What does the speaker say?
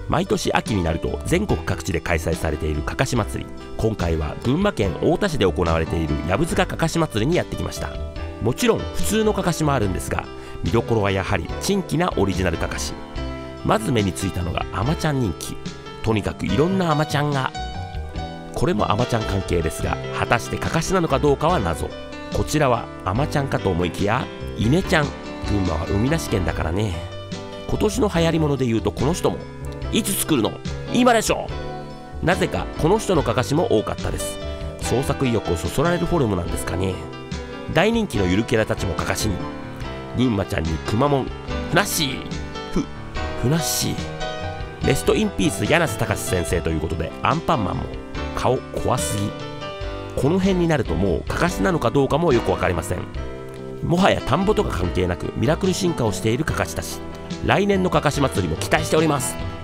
毎年秋になると全国各地で開催されているかかし祭り。今回は群馬県太田市で行われている藪塚かかし祭りにやってきました。もちろん普通のかかしもあるんですが、見どころはやはり珍奇なオリジナルかかし。まず目についたのがあまちゃん人気。とにかくいろんなあまちゃんが。これもあまちゃん関係ですが、果たしてかかしなのかどうかは謎。こちらはあまちゃんかと思いきやイネちゃん。群馬は海なし県だからね。今年の流行り物でいうとこの人も、いつ作るの？今でしょ。なぜかこの人のかかしも多かったです。創作意欲をそそられるフォルムなんですかね。大人気のゆるキャラたちもかかしに。群馬ちゃんにくまモン、ふなっしー、ふなっしー。レストインピース柳瀬隆先生ということで、アンパンマンも顔怖すぎ。この辺になるともうかかしなのかどうかもよく分かりません。もはや田んぼとか関係なくミラクル進化をしているかかしたち。来年のかかし祭りも期待しております。